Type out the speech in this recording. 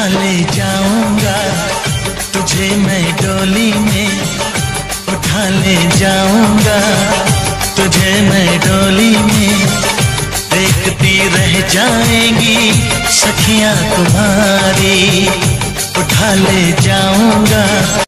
ले जाऊंगा तुझे मैं डोली में, उठा ले जाऊंगा तुझे मैं डोली में। देखती रह जाएंगी सखियां तुम्हारी, उठा ले जाऊंगा।